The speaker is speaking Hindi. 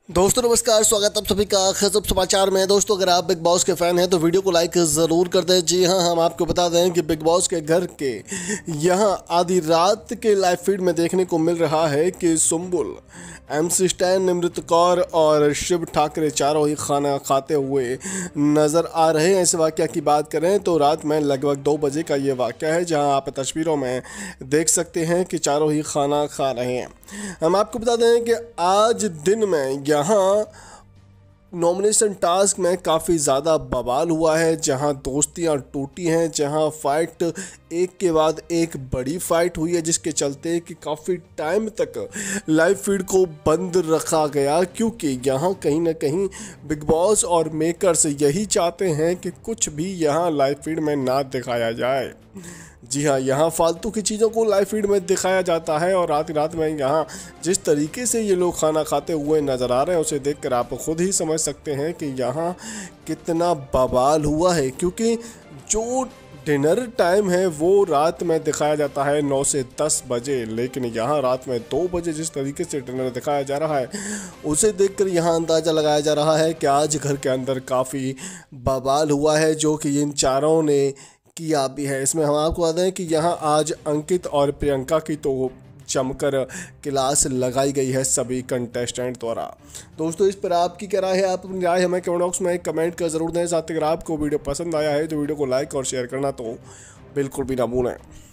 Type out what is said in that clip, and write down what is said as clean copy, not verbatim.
दोस्तों नमस्कार, स्वागत आप सभी का खजब समाचार में। दोस्तों अगर आप बिग बॉस के फैन हैं तो वीडियो को लाइक ज़रूर कर दें। जी हाँ, हम आपको बता दें कि बिग बॉस के घर के यहाँ आधी रात के लाइव फीड में देखने को मिल रहा है कि सुम्बुल, MC स्टैन, निमृत कौर और शिव ठाकरे चारों ही खाना खाते हुए नज़र आ रहे हैं। इस वाक़या की बात करें तो रात में लगभग 2 बजे का ये वाक़या है, जहां आप तस्वीरों में देख सकते हैं कि चारों ही खाना खा रहे हैं। हम आपको बता दें कि आज दिन में यहाँ नॉमिनेशन टास्क में काफ़ी ज़्यादा बवाल हुआ है, जहां दोस्तियां टूटी हैं, जहां फाइट एक के बाद एक बड़ी फाइट हुई है, जिसके चलते कि काफ़ी टाइम तक लाइव फीड को बंद रखा गया, क्योंकि यहाँ कहीं ना कहीं बिग बॉस और मेकर्स यही चाहते हैं कि कुछ भी यहाँ लाइव फीड में ना दिखाया जाए। जी हाँ, यहाँ फालतू की चीज़ों को लाइव फीड में दिखाया जाता है और रात में यहाँ जिस तरीके से ये लोग खाना खाते हुए नज़र आ रहे हैं, उसे देखकर आप खुद ही समझ सकते हैं कि यहाँ कितना बवाल हुआ है। क्योंकि जो डिनर टाइम है वो रात में दिखाया जाता है 9 से 10 बजे, लेकिन यहाँ रात में 2 बजे जिस तरीके से डिनर दिखाया जा रहा है, उसे देखकर यहाँ अंदाज़ा लगाया जा रहा है कि आज घर के अंदर काफ़ी बवाल हुआ है, जो कि इन चारों ने किया भी है। इसमें हम आपको बता दें कि यहाँ आज अंकित और प्रियंका की तो जमकर क्लास लगाई गई है सभी कंटेस्टेंट द्वारा। दोस्तों इस पर आपकी क्या राय है? आप अपनी राय हमें कमेंट बॉक्स में कमेंट कर ज़रूर दें। साथ ही अगर आपको वीडियो पसंद आया है तो वीडियो को लाइक और शेयर करना तो बिल्कुल भी ना भूलें।